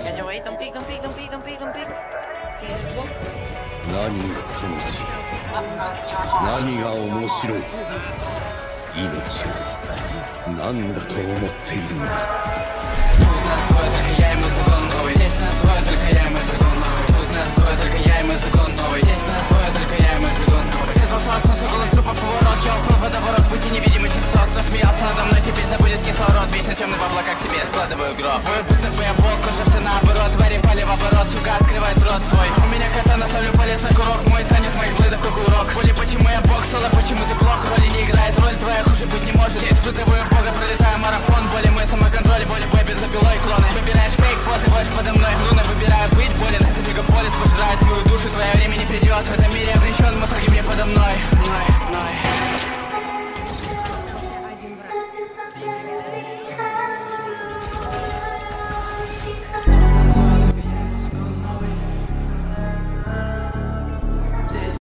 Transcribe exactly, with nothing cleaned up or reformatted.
Can you wait? Don't peek, don't peek, don't peek, don't peek, don't peek. 何が楽しい、何が面白い、命を何だと思っているんだ。 Тут нас свой, только я, и мой закон новый. Здесь нас свой, только я, и мой закон новый. Тут нас свой, только я, и мой закон новый. Здесь нас свой, только я, и мой закон новый. Из волшебства солнца голос трупов и ворот. Я упал в водоворот, пути невидимый часок. Кто смеялся надо мной, теперь забудет кислород. Вечно темный в облаках себе складываю гроб. Вы будто бы я волк, уже все наоборот. Твари пали в оборот, сука, открывает рот свой. У меня катана, ставлю палец на курок. Мой танец моих блэдов как урок. Воли, почему я бог, соло, почему ты плох. Роли не играет, роль твоя хуже быть не может. Я испытываю бога, пролетаю марафон. Боли мой самоконтроль, боли бой без запилой.